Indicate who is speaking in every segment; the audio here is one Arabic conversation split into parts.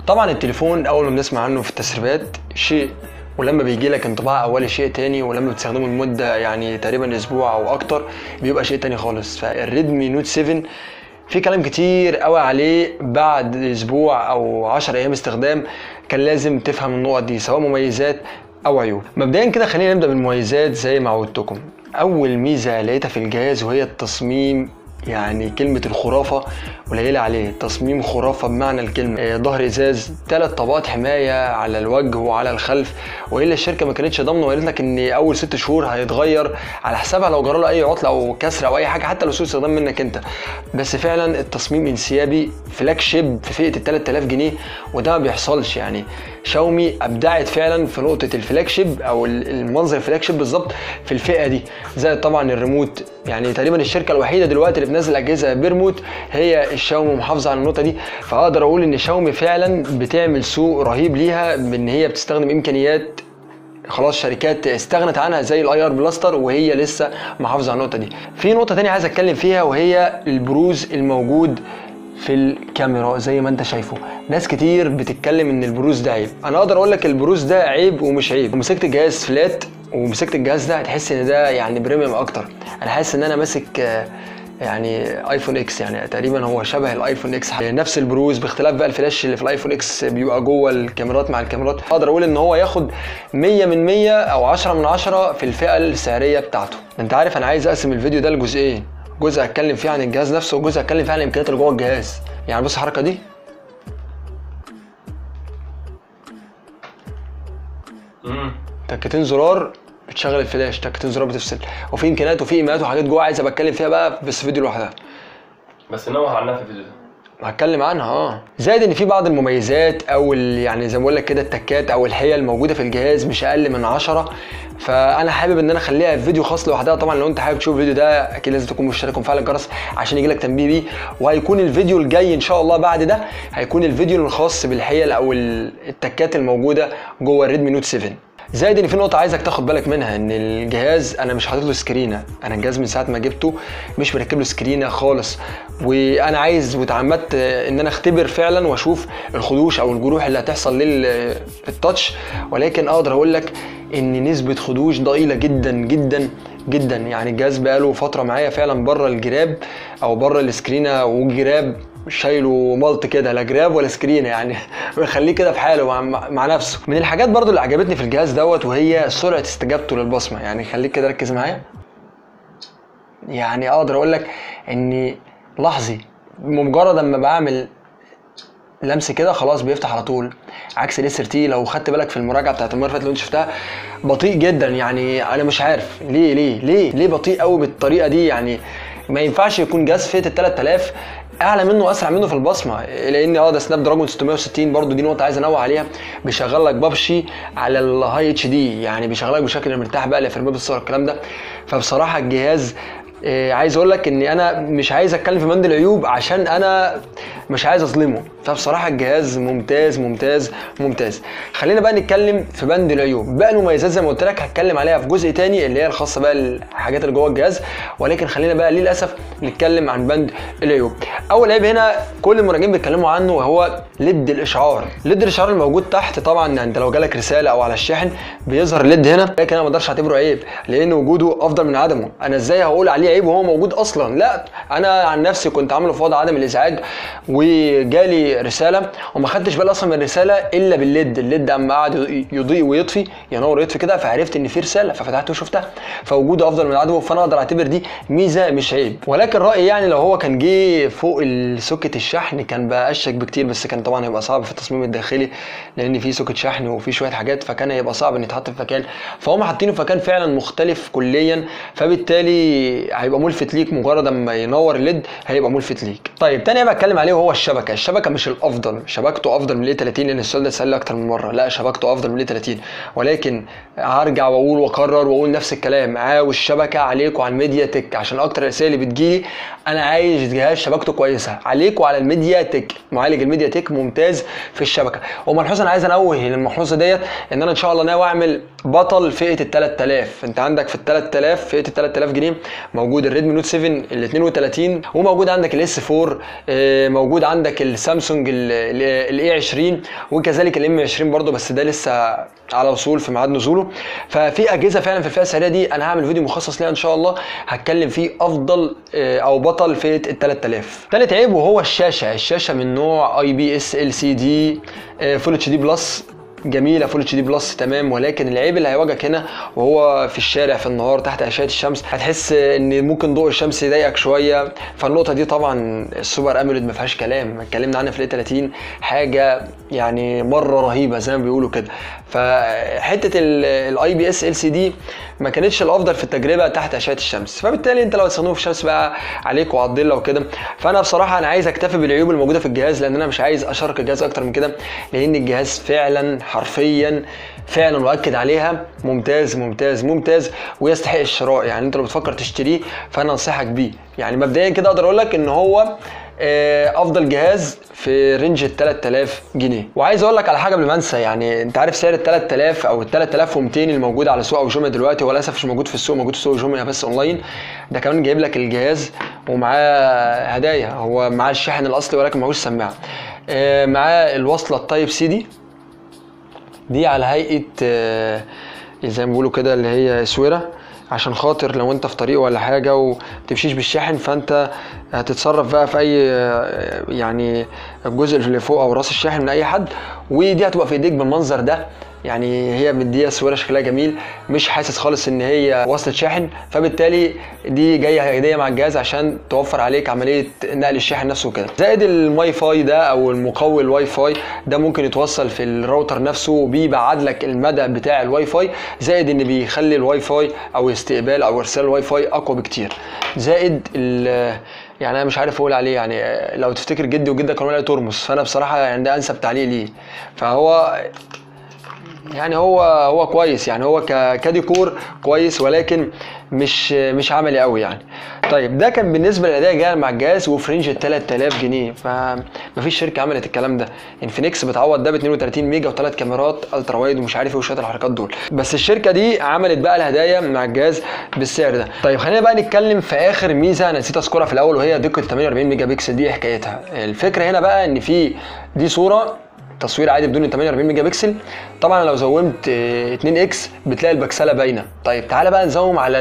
Speaker 1: طبعا التليفون اول ما بنسمع عنه في التسريبات شيء، ولما بيجي لك انطباع اولي شيء تاني، ولما بتستخدمه لمده يعني تقريبا اسبوع او اكتر بيبقى شيء تاني خالص. فالريدمي نوت 7 في كلام كتير قوي عليه بعد اسبوع او 10 ايام استخدام، كان لازم تفهم النقط دي سواء مميزات او عيوب. مبدئيا كده خلينا نبدا بالمميزات زي ما عودتكم. اول ميزه لقيتها في الجهاز وهي التصميم، يعني كلمة الخرافة قليلة عليه، تصميم خرافة بمعنى الكلمة. ظهر ازاز، 3 طبقات حماية على الوجه وعلى الخلف، والا الشركة ما كانتش ضامنة وقالت لك ان اول 6 شهور هيتغير على حسابها لو جرى له اي عطلة او كسر او اي حاجة، حتى لو سوء استخدام منك انت. بس فعلا التصميم انسيابي، فلاج شيب في فئة ال 3000 جنيه، وده ما بيحصلش. يعني شاومي ابدعت فعلا في نقطة الفلاج شيب او المنظر الفلاج شيب بالظبط في الفئة دي. زائد طبعا الريموت، يعني تقريبا الشركة الوحيدة دلوقتي اللي بتنزل اجهزة بريموت هي الشاومي، محافظة على النقطة دي. فاقدر اقول ان شاومي فعلا بتعمل سوق رهيب ليها، بان هي بتستخدم امكانيات خلاص شركات استغنت عنها زي الاي ار بلاستر، وهي لسه محافظة على النقطة دي. في نقطة تانية عايز اتكلم فيها وهي البروز الموجود في الكاميرا. زي ما انت شايفه ناس كتير بتتكلم ان البروز ده عيب، انا اقدر اقول لك البروز ده عيب ومش عيب. مسكت الجهاز فلات ومسكت الجهاز ده هتحس ان ده يعني بريميوم اكتر. انا حاسس ان انا ماسك يعني ايفون اكس، يعني تقريبا هو شبه الايفون اكس، نفس البروز باختلاف بقى الفلاش اللي في الايفون اكس بيبقى جوه الكاميرات مع الكاميرات. اقدر اقول ان هو ياخد 100 من 100 او 10 من 10 في الفئة السعرية بتاعته. انت عارف انا عايز اقسم الفيديو ده لجزئين، جزء هتكلم فيه عن الجهاز نفسه وجزء هتكلم فيه عن الامكانيات اللي جوه الجهاز. يعني بص الحركة دي، تكتين زرار بتشغل الفلاش، تكتين زرار بتفصل، وفي امكانيات وفي ايماءات وحاجات جوه عايز ابقى فيها بقى بس فيديو لوحدها،
Speaker 2: بس نوه عنها في الفيديو ده
Speaker 1: هتكلم عنها. زائد ان في بعض المميزات او يعني زي ما بقول لك كده التكات او الحيل الموجوده في الجهاز مش اقل من 10، فانا حابب ان انا اخليها في فيديو خاص لوحدها. طبعا لو انت حابب تشوف الفيديو ده اكيد لازم تكون مشترك ومفعل الجرس عشان يجيلك تنبيه بيه، وهيكون الفيديو الجاي ان شاء الله بعد ده هيكون الفيديو الخاص بالحيل او التكات الموجوده جوه الريدمي نوت 7. زائد ان في نقطه عايزك تاخد بالك منها، ان الجهاز انا مش حاطط له سكرينه، انا الجهاز من ساعه ما جبته مش مركب له سكرينه خالص، وانا عايز واتعمدت ان انا اختبر فعلا واشوف الخدوش او الجروح اللي هتحصل للتاتش. ولكن اقدر اقول لك ان نسبه خدوش ضئيله جدا جدا جدا. يعني الجهاز بقاله فتره معايا فعلا بره الجراب او بره السكرينه، والجراب شايله ملط كده، لا جراب ولا سكرينه، يعني بيخليه كده في حاله مع نفسه. من الحاجات برضو اللي عجبتني في الجهاز دوت وهي سرعه استجابته للبصمه. يعني خليك كده ركز معايا، يعني اقدر اقول لك اني لحظي بمجرد اما بعمل لمس كده خلاص بيفتح على طول، عكس الاس ار تي لو خدت بالك في المراجعه بتاعت المره اللي فاتت اللي انت شفتها بطيء جدا. يعني انا مش عارف ليه بطيء قوي بالطريقه دي. يعني ما ينفعش يكون جهاز فئه ال 3000 اعلى منه واسرع منه في البصمه، لان ده سناب دراجون 660 برضو، دي نقطه عايز انوه عليها. بيشغل لك ببجي على الهاي اتش دي، يعني بيشغلك بشكل مرتاح بقى لفريمات الصور الكلام ده. فبصراحه الجهاز عايز اقول لك ان انا مش عايز اتكلم في بند العيوب عشان انا مش عايز اظلمه. فبصراحه الجهاز ممتاز ممتاز ممتاز. خلينا بقى نتكلم في بند العيوب. بقى المميزات زي ما قلت لك هتكلم عليها في جزء تاني اللي هي الخاصه بقى الحاجات اللي جوه الجهاز، ولكن خلينا بقى للاسف نتكلم عن بند العيوب. اول عيب هنا كل المراجعين بيتكلموا عنه وهو ليد الاشعار. ليد الاشعار الموجود تحت، طبعا انت لو جالك رساله او على الشاحن بيظهر الليد هنا، لكن انا ما اقدرش اعتبره عيب لان وجوده افضل من عدمه. انا ازاي هقول عليه عيب وهو موجود اصلا؟ لا، انا عن نفسي كنت عامله في وضع عدم الازعاج وجالي رساله وما خدتش بالي اصلا من الرساله الا بالليد. الليد اما قعد يضيء ويطفي، ينور ويطفي كده، فعرفت ان في رساله ففتحته وشفتها، فوجوده افضل من عدمه. فانا اقدر اعتبر دي ميزه مش عيب. ولكن رايي يعني لو هو كان جه فوق سوكت الشحن كان بقى اشيك بكتير، بس كان طبعا هيبقى صعب في التصميم الداخلي لان في سوكت شحن وفي شويه حاجات، فكان هيبقى صعب ان يتحط في مكان. فهم حاطينه في مكان فعلا مختلف كليا، فبالتالي هيبقى ملفت ليك. مجرد اما ينور الليد هيبقى ملفت ليك. طيب تاني بقى اتكلم عليه وهو الشبكه. الشبكه مش الافضل، شبكته افضل من الاي 30 لان السؤال ده اتسال لي اكتر من مره. لا، شبكته افضل من الاي 30، ولكن هرجع واقول واكرر واقول نفس الكلام. عاوز شبكه عليك وعلى الميديا تك، عشان اكتر الرسائل اللي بتجيلي انا عايز جهاز شبكته كويسه عليك وعلى الميديا تك. معالج الميديا تك ممتاز في الشبكه. وملحوظه انا عايز انوه للملحوظه ديت ان انا ان شاء الله ناوي اعمل بطل فئه ال 3000. انت عندك في ال 3000 فئه ال 3000 جنيه موجود موجود الريدمي نوت 7 ال 32 وموجود عندك الاس 4 موجود عندك السامسونج الاي 20 وكذلك الام 20 برضه بس ده لسه على وصول في ميعاد نزوله. ففي اجهزه فعلا في الفئه السعريه دي انا هعمل فيديو مخصص ليها ان شاء الله هتكلم فيه افضل او بطل فئه ال 3000. ثالث عيب وهو الشاشه من نوع اي بي اس ال سي دي فول اتش دي بلس جميله فول اتش دي بلس تمام، ولكن العيب اللي هيواجهك هنا وهو في الشارع في النهار تحت اشعه الشمس هتحس ان ممكن ضوء الشمس يضايقك شويه. فالنقطه دي طبعا السوبر اموليد ما فيهاش كلام، اتكلمنا عنها في ال 30 حاجه يعني مره رهيبه زي ما بيقولوا كده. فحته الاي بي اس ال سي دي ما كانتش الافضل في التجربه تحت اشعه الشمس، فبالتالي انت لو هتستخدمه في الشمس بقى عليك وعلى الضله وكده. فانا بصراحه انا عايز اكتفي بالعيوب الموجوده في الجهاز لان انا مش عايز اشارك الجهاز اكتر من كده، لان الجهاز فعلا حرفيا فعلا واكد عليها ممتاز ممتاز ممتاز ويستحق الشراء. يعني انت لو بتفكر تشتريه فانا انصحك بيه. يعني مبدئيا كده اقدر اقول لك ان هو افضل جهاز في رينج ال 3000 جنيه. وعايز اقول لك على حاجه قبل ما انسى، يعني انت عارف سعر ال 3000 او ال 3200 الموجود على سوق او جوميا دلوقتي، هو للاسف مش موجود في السوق، موجود في سوق جوميا بس اونلاين. ده كمان جايب لك الجهاز ومعاه هدايا، هو معاه الشاحن الاصلي ولكن معهوش سماعه، معاه الوصله التايب سي دي على هيئه زي ما بيقولوا كده اللي هي اسوره، عشان خاطر لو انت في طريق ولا حاجه وتمشيش بالشاحن فانت هتتصرف بقى في اي يعني الجزء اللي فوق او راس الشاحن من اي حد، ودي هتبقى في ايديك بالمنظر ده. يعني هي مديه صوره شكلها جميل، مش حاسس خالص ان هي وصلة شاحن، فبالتالي دي جايه هديه مع الجهاز عشان توفر عليك عمليه نقل الشاحن نفسه كده. زائد الواي فاي ده او المقوي الواي فاي ده ممكن يتوصل في الراوتر نفسه وبيبعد لك المدى بتاع الواي فاي، زائد ان بيخلي الواي فاي او استقبال او ارسال الواي فاي اقوى بكتير. زائد يعني انا مش عارف اقول عليه، يعني لو تفتكر جدي وجدك كانوا عليه ترمس، فانا بصراحه يعني ده انسب تعليق ليه. فهو يعني هو كويس، يعني هو كديكور كويس ولكن مش عملي قوي يعني. طيب ده كان بالنسبه للاداء جاي مع الجهاز وفي رينج ال 3000 جنيه، فمفيش شركه عملت الكلام ده. انفينكس بتعوض ده ب 32 ميجا وثلاث كاميرات الترا وايد ومش عارف ايه وشويه الحركات دول، بس الشركه دي عملت بقى الهدايا مع الجهاز بالسعر ده. طيب خلينا بقى نتكلم في اخر ميزه انا نسيت اذكرها في الاول وهي دقه 48 ميجا بكسل. دي حكايتها الفكره هنا بقى ان دي صوره تصوير عادي بدون 48 ميجا بكسل. طبعا لو زومت 2 اكس بتلاقي البكسله باينه. طيب تعالى بقى نزوم على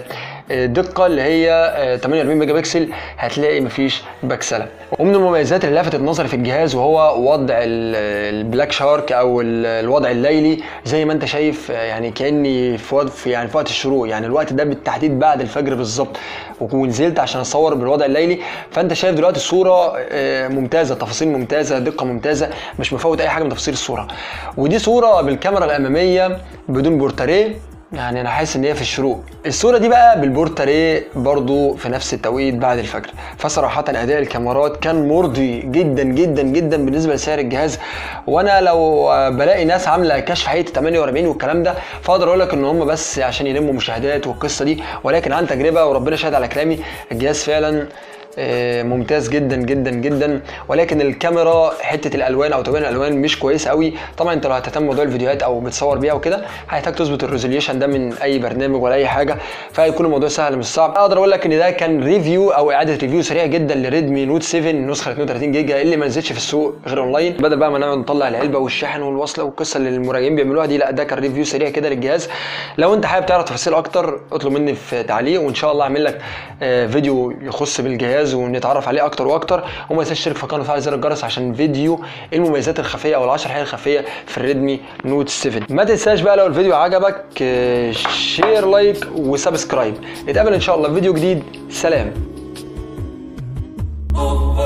Speaker 1: الدقه اللي هي 48 ميجا بكسل، هتلاقي مفيش بكسله. ومن المميزات اللي لفتت نظري في الجهاز وهو وضع البلاك شارك او الوضع الليلي زي ما انت شايف، يعني كاني في وقت الشروق، يعني الوقت ده بالتحديد بعد الفجر بالظبط، ونزلت عشان اصور بالوضع الليلي. فانت شايف دلوقتي الصوره ممتازه، تفاصيل ممتازه، دقه ممتازه، مش مفوت اي حاجه من تفاصيل الصوره. ودي صوره بالكاميرا الاماميه بدون بورتريه، يعني انا حاسس ان هي في الشروق. الصوره دي بقى بالبورتريه برضو في نفس التوقيت بعد الفجر. فصراحه اداء الكاميرات كان مرضي جدا جدا جدا بالنسبه لسعر الجهاز. وانا لو بلاقي ناس عامله كشف حقيقي 48 والكلام ده فاقدر اقول لك ان هم بس عشان يلموا مشاهدات والقصه دي، ولكن عن تجربه وربنا شاهد على كلامي الجهاز فعلا ممتاز جدا جدا جدا. ولكن الكاميرا حته الالوان او تبين الالوان مش كويسه قوي. طبعا انت لو هتهتم بموضوع الفيديوهات او بتصور بيها وكده هيحتاج تظبط الريزوليوشن ده من اي برنامج ولا اي حاجه، فهيكون الموضوع سهل مش صعب. اقدر اقول لك ان ده كان ريفيو او اعاده ريفيو سريع جدا لريدمي نوت 7 نسخه 32 جيجا اللي ما نزلتش في السوق غير اونلاين. بدل بقى ما نقعد نطلع العلبه والشاحن والوصله والقصه اللي المراجعين بيعملوها دي، لا ده كان ريفيو سريع كده للجهاز. لو انت حابب تعرف تفاصيل اكتر اطلب مني في تعليق وان شاء الله اعمل لك فيديو يخص بالجهاز ونتعرف عليه اكتر واكتر. وما تنساش تشترك في القناه وتفعل زر الجرس عشان فيديو المميزات الخفيه او ال10 حاجات الخفيه في الريدمي نوت 7. ما تنساش بقى لو الفيديو عجبك شير لايك وسبسكرايب. نتقابل ان شاء الله في فيديو جديد. سلام.